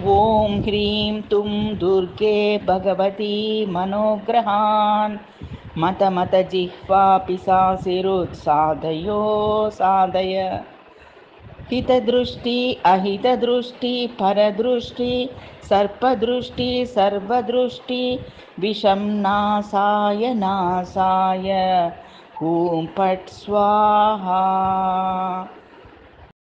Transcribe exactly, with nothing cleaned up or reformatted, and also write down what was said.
ॐ ह्रीं तुं दुर्गे भगवती मनोग्रहान् मत मत जिह्वा पिशासिरुत्सादयो साधय। हितदृष्टि अहितदृष्टि परदृष्टि सर्पदृष्टि सर्वदृष्टि विषं नासाय नासाय। ॐ पट् स्वाहा।